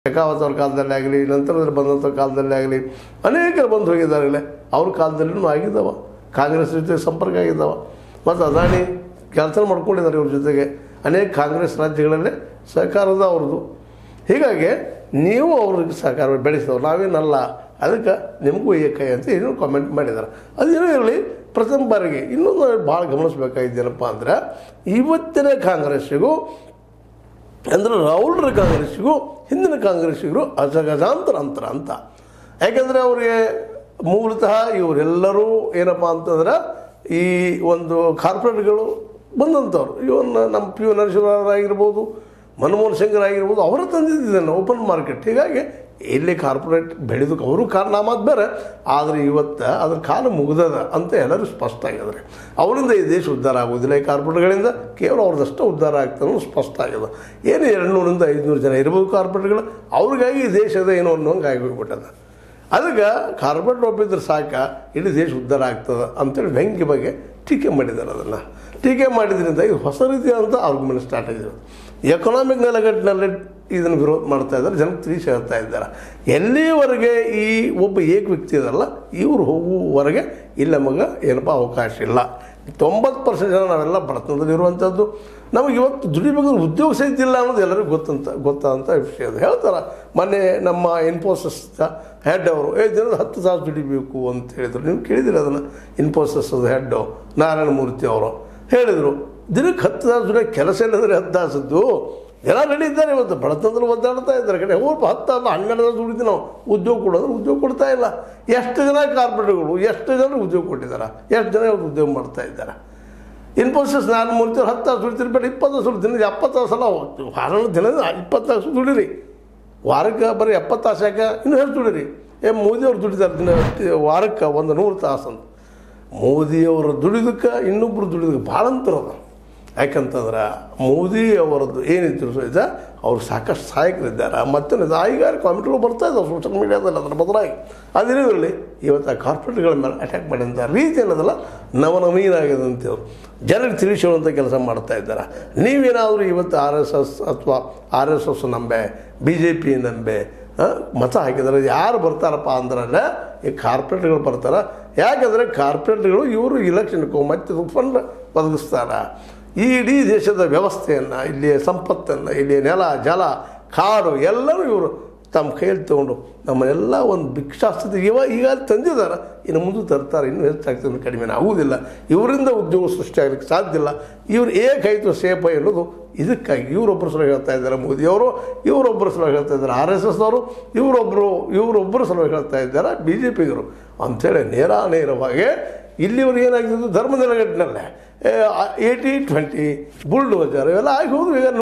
ಶೆಖಾವತ್ ಅವ್ರ ಕಾಲದಲ್ಲೇ ಆಗಲಿ, ನಂತರದಲ್ಲಿ ಬಂದಂಥ ಕಾಲದಲ್ಲೇ ಆಗಲಿ ಅನೇಕರು ಬಂದು ಹೋಗಿದ್ದಾರಲ್ಲ. ಅವ್ರ ಕಾಲದಲ್ಲೂ ಆಗಿದ್ದಾವ, ಕಾಂಗ್ರೆಸ್ ಜೊತೆ ಸಂಪರ್ಕ ಆಗಿದ್ದಾವ. ಮತ್ತು ಅದಾನಿ ಕೆಲಸ ಮಾಡ್ಕೊಂಡಿದ್ದಾರೆ ಇವ್ರ ಜೊತೆಗೆ. ಅನೇಕ ಕಾಂಗ್ರೆಸ್ ರಾಜ್ಯಗಳಲ್ಲೇ ಸಹಕಾರದ ಅವ್ರದ್ದು. ಹೀಗಾಗಿ ನೀವು ಅವ್ರಿಗೆ ಸಹಕಾರ ಬೆಳೆಸಿದವ್ರು, ನಾವೇನಲ್ಲ, ಅದಕ್ಕೆ ನಿಮಗೂ ಏಕೈ ಅಂತ ಏನೋ ಕಾಮೆಂಟ್ ಮಾಡಿದ್ದಾರೆ. ಅದೇನೋ ಇರಲಿ, ಪ್ರಥಮ ಬಾರಿಗೆ ಇನ್ನೊಂದು ಭಾಳ ಗಮನಿಸಬೇಕಾಗಿದ್ದೇನಪ್ಪ ಅಂದ್ರೆ, ಇವತ್ತಿನ ಕಾಂಗ್ರೆಸ್ಸಿಗೂ ಅಂದರೆ ರಾಹುಲ್ರ ಕಾಂಗ್ರೆಸ್ಸಿಗೂ ಹಿಂದಿನ ಕಾಂಗ್ರೆಸ್ಸಿಗೂ ಅಜಗಜಾಂತರ ಅಂತರ ಅಂತ. ಯಾಕೆಂದರೆ ಅವರಿಗೆ ಮೂಲತಃ ಇವರೆಲ್ಲರೂ ಏನಪ್ಪ ಅಂತಂದ್ರೆ ಈ ಒಂದು ಕಾರ್ಪೊರೇಟ್ಗಳು ಬಂದಂಥವ್ರು. ಇವನ್ನ ನಮ್ಮ ಪಿ ಯು ನರಸಿಂಹರಾಗಿರ್ಬೋದು, ಮನಮೋಹನ್ ಸಿಂಗ್ರಾಗಿರ್ಬೋದು, ಅವರ ತಂದಿದ್ದಾನೆ ಓಪನ್ ಮಾರ್ಕೆಟ್. ಹೀಗಾಗಿ ಇಲ್ಲಿ ಕಾರ್ಪೊರೇಟ್ ಬೆಳೆದಕ್ಕೆ ಅವರು ಕಾರಣ ಮಾತು ಬೇರೆ. ಆದರೆ ಇವತ್ತು ಅದ್ರ ಕಾಲ ಮುಗಿದದ ಅಂತ ಎಲ್ಲರೂ ಸ್ಪಷ್ಟ ಆಗಿದ್ದಾರೆ. ಅವರಿಂದ ಈ ದೇಶ ಉದ್ಧಾರ ಆಗೋದಿಲ್ಲ. ಈ ಕಾರ್ಪೊರೇಟ್ಗಳಿಂದ ಕೇವಲ ಅವ್ರದ್ದಷ್ಟು ಉದ್ಧಾರ ಆಗ್ತಾನೂ ಸ್ಪಷ್ಟ ಆಗಿದೆ. ಏನು 200ರಿಂದ 500 ಜನ ಇರ್ಬೋದು ಕಾರ್ಪೊರೇಟ್ಗಳು, ಅವ್ರಿಗಾಗಿ ಈ ದೇಶದ ಏನೋ ಅನ್ನೋಂಗೆ ಆಗೋಗ್ಬಿಟ್ಟದ. ಅದಕ್ಕೆ ಕಾರ್ಪೊರೇಟ್ ಒಪ್ಪಿದ್ರೆ ಸಾಕ ಇಡೀ ದೇಶ ಉದ್ಧಾರ ಆಗ್ತದೆ ಅಂತೇಳಿ ವ್ಯಂಗ್ಯ ಬಗ್ಗೆ ಟೀಕೆ ಮಾಡಿದ್ದಾರೆ. ಅದನ್ನು ಟೀಕೆ ಮಾಡಿದ್ರಿಂದ ಇದು ಹೊಸ ರೀತಿಯಾದಂಥ ಆರ್ಗ್ಯುಮೆಂಟ್ ಸ್ಟಾರ್ಟ್ ಆಗಿದೆ. ಎಕನಾಮಿಕ್ ನೆಲೆಗಟ್ಟಿನಲ್ಲಿ ಇದನ್ನು ವಿರೋಧ ಮಾಡ್ತಾ ಇದ್ದಾರೆ, ಜನಕ್ಕೆ ತಿಳಿಸಿ ಹೇಳ್ತಾ ಇದ್ದಾರೆ. ಎಲ್ಲಿವರೆಗೆ ಈ ಒಬ್ಬ ಏಕ ವ್ಯಕ್ತಿ ಇದಲ್ಲ, ಇವರು ಹೋಗುವವರೆಗೆ ಇಲ್ಲಿ ನಮಗೆ ಏನಪ್ಪ ಅವಕಾಶ ಇಲ್ಲ. 90% ಜನ ನಾವೆಲ್ಲ ಬಡತನದಲ್ಲಿರುವಂಥದ್ದು. ನಮಗೆ ಇವತ್ತು ದುಡಿಬೇಕಾದ್ರೆ ಉದ್ಯೋಗ ಸಹಿತ ಇಲ್ಲ ಅನ್ನೋದು ಎಲ್ಲರಿಗೂ ಗೊತ್ತಾದಂಥ ವಿಷಯ. ಅದು ಹೇಳ್ತಾರೆ. ಮೊನ್ನೆ ನಮ್ಮ ಇನ್ಫೋಸಿಸ್ ಹೆಡ್ ಅವರು ದಿನದ 10,000 ದುಡಿಬೇಕು ಅಂತ ಹೇಳಿದರು. ನೀವು ಕೇಳಿದಿರಿ ಅದನ್ನು. ಇನ್ಫೋಸಿಸ್ ಹೆಡ್ಡು ನಾರಾಯಣ ಮೂರ್ತಿ ಅವರು ಹೇಳಿದರು, ದಿನಕ್ಕೆ 10,000 ದುಡಿಯೋ ಕೆಲಸ ಇಲ್ಲದ್ರೆ 10,000ದ್ದು ಜನ ರೆಡಿ ಇದ್ದಾರೆ. ಇವತ್ತು ಬಡತನದಲ್ಲಿ ಒದ್ದಾಡ್ತಾ ಇದ್ದಾರೆ. ಕಡೆ ಹೋಗಿ 10,000 12,000 ದುಡಿದು ನಾವು ಉದ್ಯೋಗ ಕೊಡೋದ್ರೆ ಉದ್ಯೋಗ ಕೊಡ್ತಾ ಇಲ್ಲ. ಎಷ್ಟು ಜನ ಕಾರ್ಪೊರೇಟ್ಗಳು ಎಷ್ಟು ಜನ ಉದ್ಯೋಗ ಕೊಟ್ಟಿದ್ದಾರೆ, ಎಷ್ಟು ಜನ ಇವತ್ತು ಉದ್ಯೋಗ ಮಾಡ್ತಾ ಇದ್ದಾರೆ. ಇನ್ಫೋಸಿಸ್ ನಾರಾಯಣ ಮೂರ್ತಿ ಅವ್ರು 10,000 ದುಡಿತಿರ್ಬೇಡಿ, 20,000 ದಿನದ 70 ಸಲ ವಾರ ದಿನದ 20,000 ದುಡಿರಿ. ವಾರಕ್ಕೆ ಬರೀ 70 ತಾಸು ಯಾಕೆ, ಇನ್ನೂ ಹೆಚ್ಚು ದುಡಿರಿ. ಮೋದಿಯವ್ರು ದುಡಿತಾರೆ ದಿನ ವಾರಕ್ಕೆ 100 ತಾಸು ಅಂತ. ಮೋದಿಯವರು ದುಡಿದಕ್ಕೆ ಇನ್ನೊಬ್ಬರು ದುಡಿದಕ್ಕೆ ಭಾಳ ಅಂತರ ಅದ. ಯಾಕಂತಂದ್ರೆ ಮೋದಿ ಅವರದ್ದು ಏನಿದ್ರು ಇದೆ, ಅವ್ರು ಸಾಕಷ್ಟು ಸಹಾಯಕರಿದ್ದಾರೆ. ಮತ್ತೆ ಈಗ ಕಾಮೆಂಟ್ಗಳು ಬರ್ತಾ ಇದ್ದಾವೆ ಸೋಷಲ್ ಮೀಡಿಯಾದಲ್ಲಿ. ಅದರ ಬದಲಾಗಿ ಅದೇನಿರಲಿ, ಇವತ್ತು ಆ ಕಾರ್ಪೊರೇಟ್ಗಳ ಮೇಲೆ ಅಟ್ಯಾಕ್ ಮಾಡಿದಂಥ ರೀತಿ ಅನ್ನೋದಲ್ಲ ನವನವೀನಾಗಿದೆ ಅಂತೇಳಿ ಜನರಿಗೆ ತಿಳಿಸುವಂಥ ಕೆಲಸ ಮಾಡ್ತಾ ಇದ್ದಾರೆ. ನೀವೇನಾದರೂ ಇವತ್ತು RSS ಅಥವಾ RSS ನಂಬೆ, BJP ನಂಬೆ ಮತ ಹಾಕಿದರೆ ಯಾರು ಬರ್ತಾರಪ್ಪ ಅಂದ್ರೆ ಈ ಕಾರ್ಪೊರೇಟ್ಗಳು ಬರ್ತಾರೆ. ಯಾಕಂದರೆ ಕಾರ್ಪೊರೇಟ್ಗಳು ಇವರು ಇಲೆಕ್ಷನ್ಗೂ ಮತ್ತೆ ಫಂಡ್ ಒದಗಿಸ್ತಾರೆ. ಈ ಇಡೀ ದೇಶದ ವ್ಯವಸ್ಥೆಯನ್ನು, ಇಲ್ಲಿಯ ಸಂಪತ್ತನ್ನು, ಇಲ್ಲಿಯ ನೆಲ ಜಲ ಕಾಡು ಎಲ್ಲರೂ ಇವರು ತಮ್ಮ ಕೈಯಲ್ಲಿ ತೊಗೊಂಡು ನಮ್ಮನ್ನೆಲ್ಲ ಒಂದು ಭಿಕ್ಷಾಸ್ಥಿತಿ ಈಗ ತಂದಿದ್ದಾರೆ. ಇನ್ನು ಮುಂದೆ ತರ್ತಾರೆ. ಇನ್ನೂ ಹೆಚ್ಚಾಗ್ತದೆ, ಕಡಿಮೆ ಆಗುವುದಿಲ್ಲ. ಇವರಿಂದ ಉದ್ಯೋಗ ಸೃಷ್ಟಿ ಆಗಲಿಕ್ಕೆ ಸಾಧ್ಯ ಇಲ್ಲ. ಇವರು ಏಕಾಯಿತು ಸೇಫ ಎನ್ನುವುದು ಇದಕ್ಕಾಗಿ ಇವರೊಬ್ಬರು ಸಲ ಹೇಳ್ತಾ ಇದ್ದಾರೆ ಮೋದಿಯವರು, ಇವರೊಬ್ಬರು ಸಲ ಹೇಳ್ತಾ ಇದ್ದಾರೆ RSS ಅವರು, ಇವರೊಬ್ಬರು ಸಲ ಹೇಳ್ತಾ ಇದ್ದಾರೆ BJPಗರು ಅಂಥೇಳಿ ನೇರವಾಗಿ ಇಲ್ಲಿವರೆಗೆ ಏನಾಗ್ತಿದ್ದು ಧರ್ಮ ನೆಲೆಗಟ್ಟಿನಲ್ಲೇ 80-20 ಬುಲ್ಡೋಜರ್ ಇವೆಲ್ಲ ಆಗಿ ಹೋದ್ರು. ಈಗ